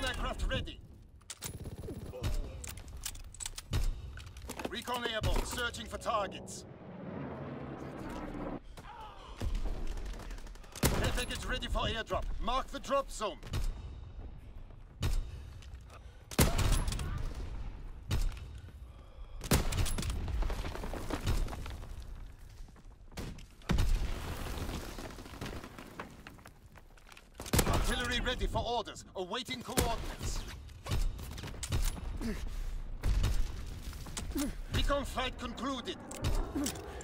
Recon aircraft ready. Recon airborne, searching for targets. Care package ready for airdrop. Mark the drop zone. Artillery ready for orders, awaiting coordinates. Recon flight concluded.